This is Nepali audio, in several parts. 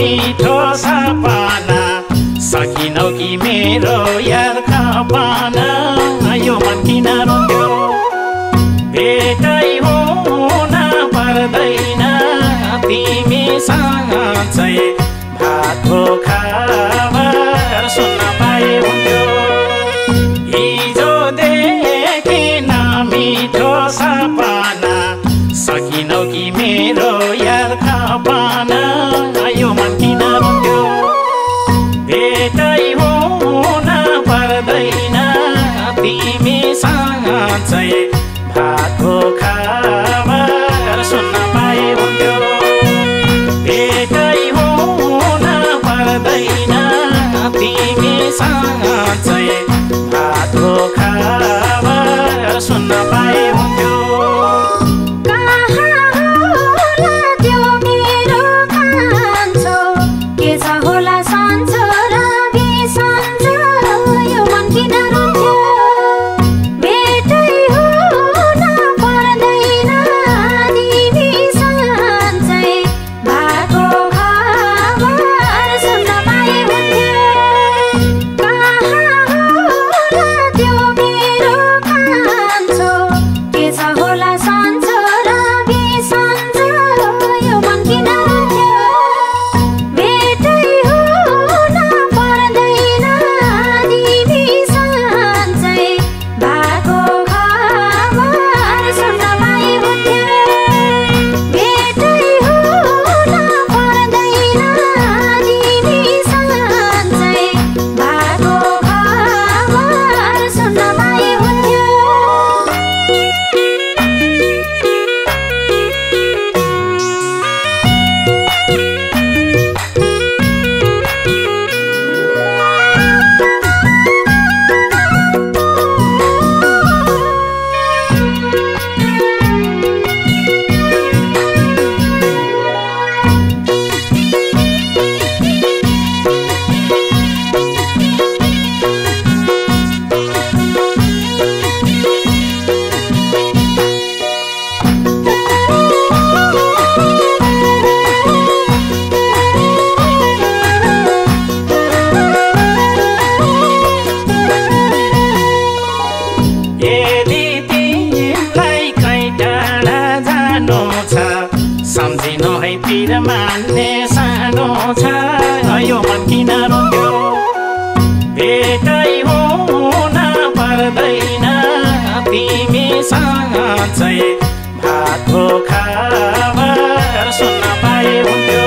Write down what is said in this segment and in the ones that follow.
मिठो सपना सकिनौ कि मेरो यार खपना यो मन किन रुन्थ्यो भेटै हुन पर्दैन तिमीसँग चाहिँ भातको खबर सुन्न पाए हुन्थ्यो हिजोदेखि न मिठो सपना सकिनौ कि मेरो यार खपना यो मन किन रुन्थ्यो भेटै हुन पर्दैन तिमीसँग चाहिँ भातको खबर सुन्न पाए हुन्थ्यो भेटै हुन पर्दैन तिमीसँग चाहिँ भातको खबर सुन्न पाए हुन्थ्यो सम्झिनु है पिर मान्ने सानो छ यो मन किन रुन्थ्यो भेटै हुन पर्दैन तिमीसँग चाहिँ भातको खबर सुन्न पाए हुन्थ्यो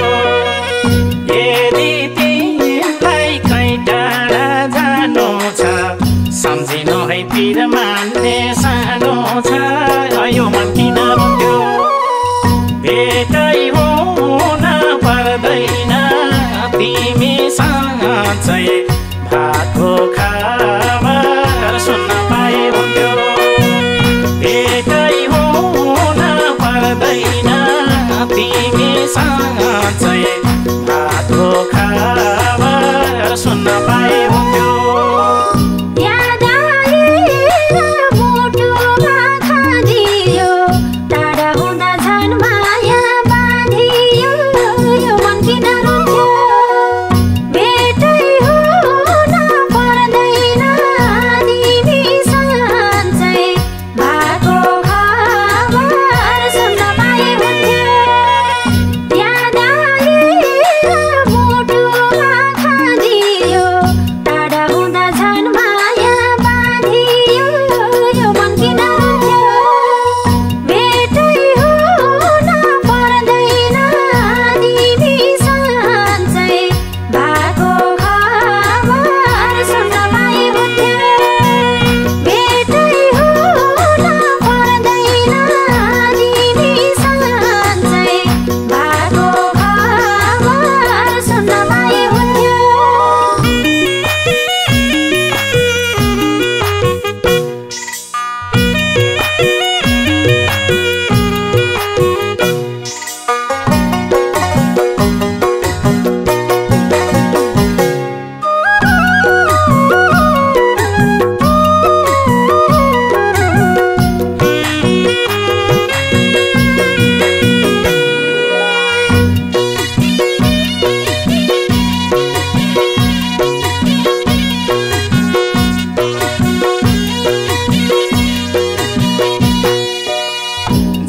यदि तिमीलाई कहीँ टाढा जानु छ सम्झिनु है पिर मान्ने सानो छ यो मन किन रुन्थ्यो भेटै हुन पर्दैन तिमीसँग चाहिँ भातको खबर सुन्न पाए हुन्थ्यो भेटै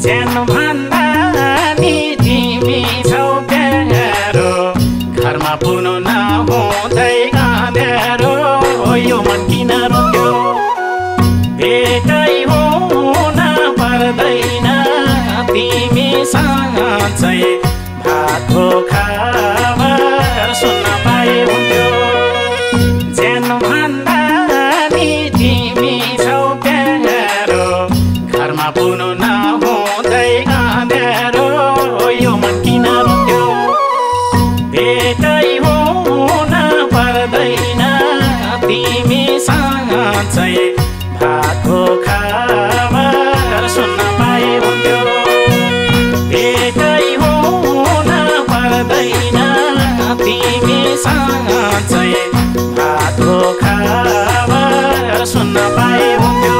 ज्यान भन्दा नि तिमी छौ प्यारो घरमा पुग्नु नहुँदै अँध्यारो यो मन किन रोक्यो भेटै हुन पर्दैन तिमीसँग चाहिँ भातको खबर सुन्न पाए हुन्थ्यो ज्यान भन्दा नि तिमी छौ प्यारो घरमा पुग्नु नहुँदै अँध्यारो यो मन किन रोक्यो भेटै हुन पर्दैन तिमीसँग चाहिँ भातको खबर सुन्न पाए हुन्थ्यो भेटै हुन पर्दैन तिमीसँग चाहिँ भातको खबर सुन्न पाए हुन्थ्यो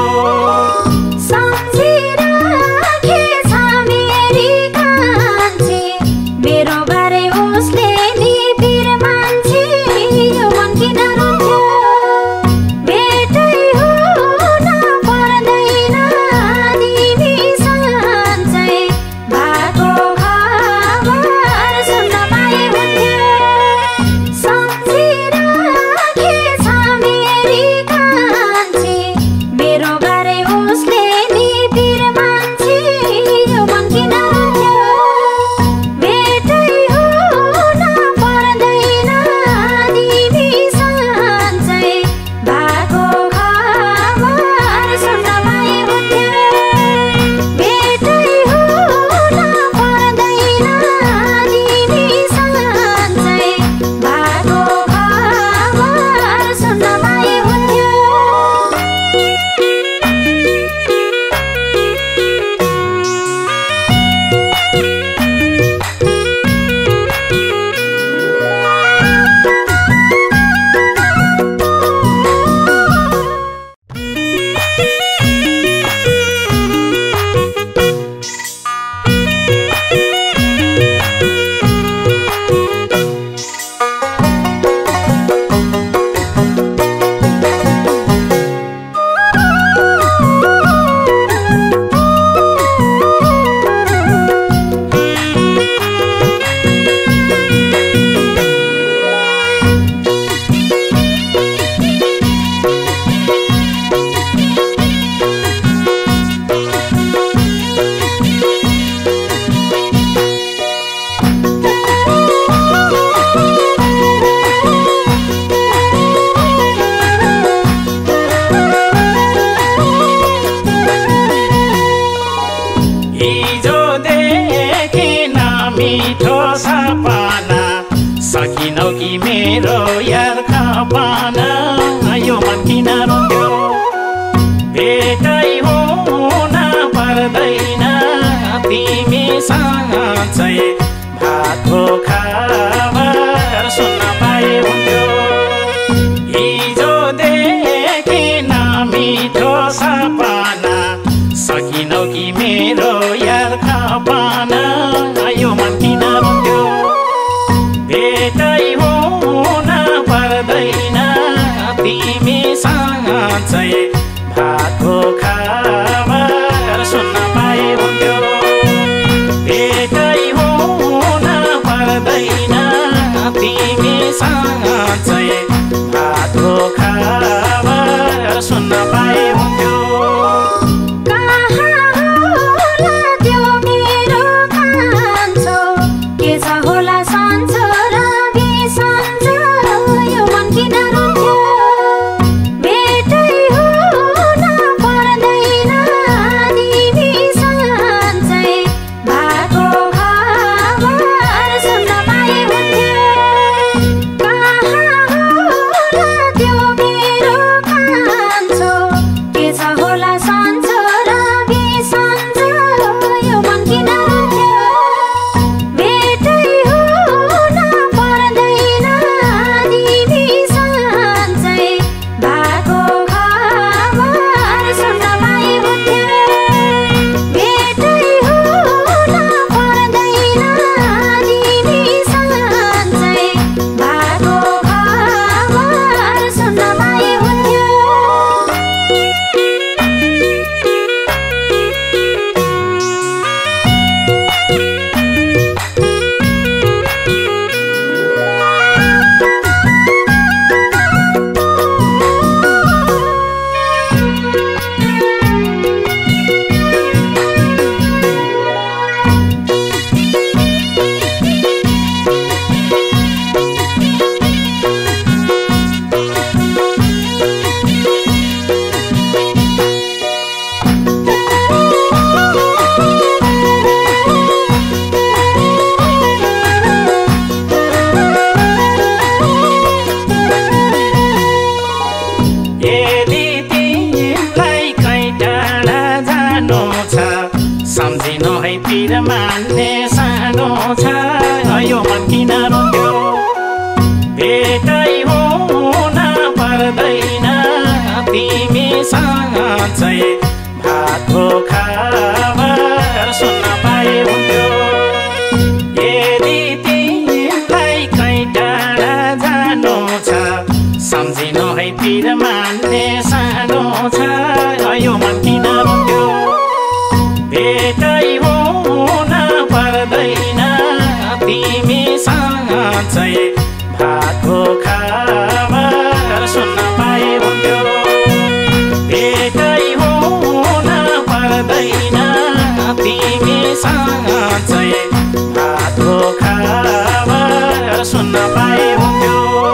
मिठो सपना सकिनौ कि मेरो यार खपना यो मन किन रोक्यो भेटै हुन पर्दैन तिमीसँग चाहिँ भातको खबर सुन्न पाए हुन्थ्यो हिजोदेखि मिठो सपना सकिनौ कि मेरो यार खपना यो मन किन रोक्यो भेटै हुन पर्दैन तिमीसँग चाहिँ भातको खबर सुन्न पाए हुन्थ्यो भेटै हुन पर्दैन तिमीसँग चाहिँ भातको खबर सुन्न पाए हुन्थ्यो कहाँ होला त्यो मेरो जानु छ सम्झिनु है पिर मान्ने सानो छ यो मन किन रुन्थ्यो भेटै हुन पर्दैन तिमीसँग चाहिँ भातको खबर सुन्न पाए हुन्थ्यो यदि तिमीलाई कहीँ टाढा जानु छ सम्झिनु है पिर मान्ने सानो छ यो मन किन रुन्थ्यो भेटै हुन पर्दैन तिमीसँग चाहिँ भातको खबर सुन्न पाए हुन्थ्यो भेटै हुन पर्दैन तिमीसँग चाहिँ भातको खबर सुन्न पाए हुन्थ्यो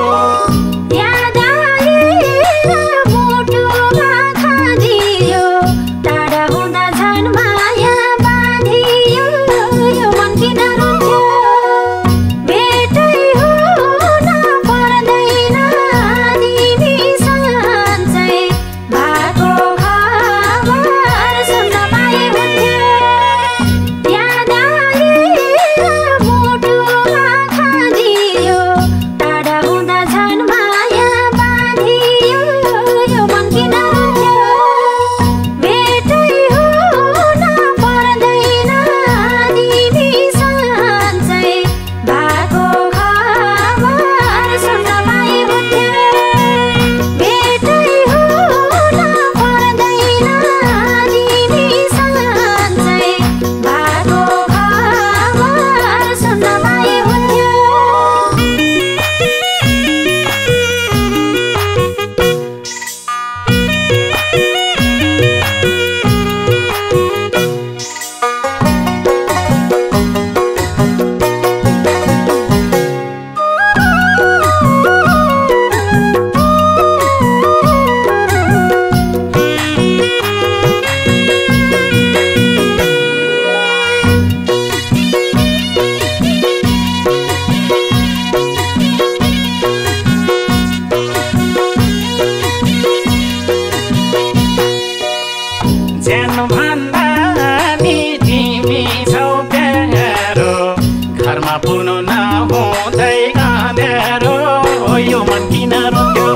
भन्दा नि तिमी छौ प्यारो घरमा पुग्नु नहुँदै अँध्यारो यो मन किन रुन्थ्यो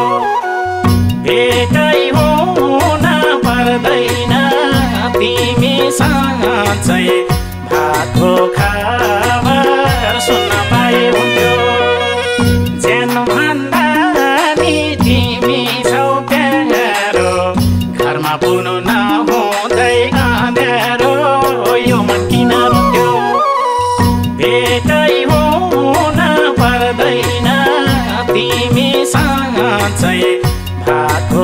भेटै हुन पर्दैन तिमीसँग चाहिँ भातको खबर सुन्न पाए हुन्थ्यो ज्यान भन्दा नि तिमी छौ प्यारो घरमा पुग्नु यो मन किन रुन्थ्यो भेटै हुन पर्दैन तिमीसँग चाहिँ भातको